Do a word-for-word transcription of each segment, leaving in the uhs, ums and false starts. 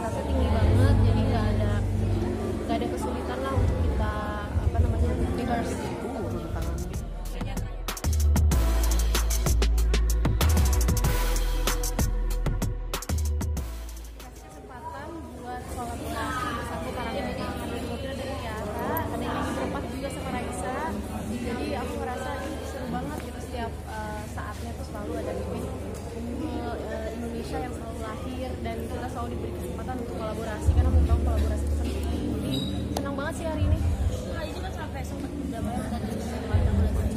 musikalitasnya tinggi banget, jadi nggak ada nggak ada kesulitan lah untuk kita apa namanya rehearse. Kesempatan buat kolaborasi bersama karakter ada Lyodra dan Tiara, ada yang lagi berempat juga sama Raisa. Jadi aku ngerasa ini seru banget gitu, setiap uh, saatnya tuh selalu ada band uh, Indonesia yang selalu lahir dan kita selalu diberi kesempatan untuk kolaborasi karena mau tahu kolaborasi itu penting. Jadi senang banget sih hari ini. Nah, itu kan sampai sempat udah banyak dan juga semacam lagu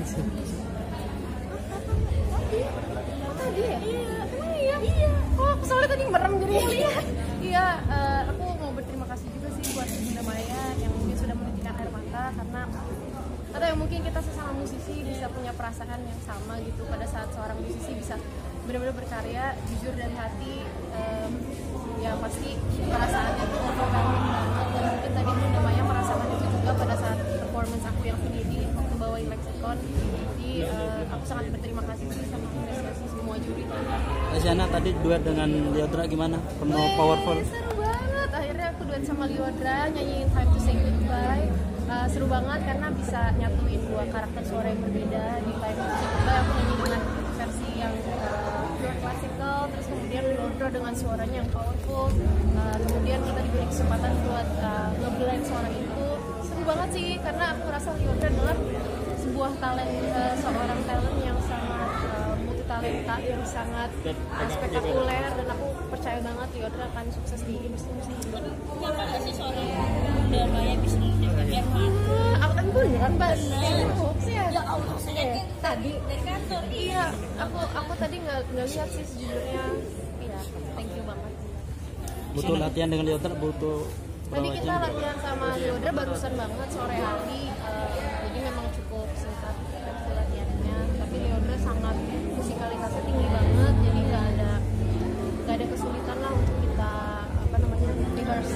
Tadi ya? Iya. Emang iya? Iya. Oh, aku soalnya tadi merem jadi nggak lihat. Iya, uh, aku mau berterima kasih juga sih buat Bunda Maya yang mungkin sudah menitikan air mata karena atau yang mungkin kita sesama musisi bisa punya perasaan yang sama gitu pada saat seorang musisi bisa benar-benar berkarya jujur dari hati, um, ya pasti perasaannya tuh overwhelming banget dan mungkin tadi Bunda Maya merasakan itu juga pada saat performance aku yang finidi waktu bawain Lexicon. Jadi uh, aku sangat berterima kasih sih sama apresiasi semua juri. Isyana tadi duet dengan Lyodra gimana? Penuh Wih, powerful. Seru banget. Akhirnya aku duet sama Lyodra nyanyiin Time to Say Goodbye. Uh, seru banget karena bisa nyatuin dua karakter suara yang berbeda di Time to Say Goodbye. Aku nyanyi dengan versi yang uh, pure classical, terus kemudian Lyodra dengan suaranya yang powerful. Uh, kemudian kita diberi kesempatan buat uh, nge-blend suara itu. Seru banget sih karena aku merasa Lyodra adalah sebuah talent, uh, seorang talent yang sangat uh, multi talenta, yang sangat uh, spektakuler dan aku percaya banget Lyodra akan sukses di industri musik. nyapa nggak sih suara udah Maya bisa menunjukkan air mata? Aku kan beneran Mbak. Ya. Ya Allah, saya Eh, tadi dari kantor. iya, aku aku tadi nggak nggak lihat sih sejujurnya. Iya, thank you banget. Butuh latihan dengan Lyodra, butuh Tadi berapa kita jam? latihan sama Lyodra barusan banget sore hari, uh, jadi memang cukup singkat versi latihannya. Tapi Lyodra sangat musikalitasnya tinggi banget, jadi nggak ada nggak ada kesulitan lah untuk kita apa namanya rehearse.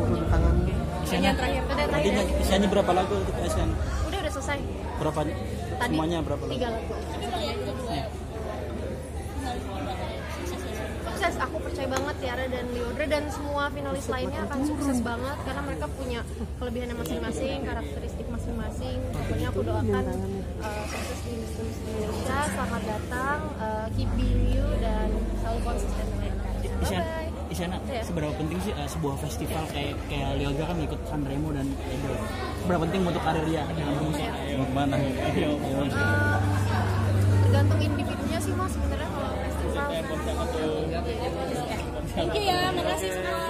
Isyana, Terakhir, tadi tadi terakhir. nyanyi- Isyana berapa lagu untuk Isyana? Udah udah selesai. Berapa? Tadi Semuanya berapa lagu? tiga lagu. Tapi kalau yang kedua, Ya. finalis bakal sukses ya. Sukses, aku percaya banget Tiara dan Lyodra dan semua finalis lainnya akan sukses banget karena mereka punya kelebihannya masing-masing, karakteristik masing-masing. Pokoknya aku doakan uh, sukses di industri musik Indonesia. Selamat datang, uh, keep being you dan selalu konsisten dengan karya. Isyana, Bye-bye. Isyana, Iya. seberapa penting sih uh, sebuah festival kayak kayak Lyodra kan ikut Sanremo dan Edo. Seberapa penting untuk karir dia dalam musik? Mau kemana? Ayo, ayo. Uh, tergantung individunya sih mas sebenarnya kalau festival. Thank you ya, makasih semua.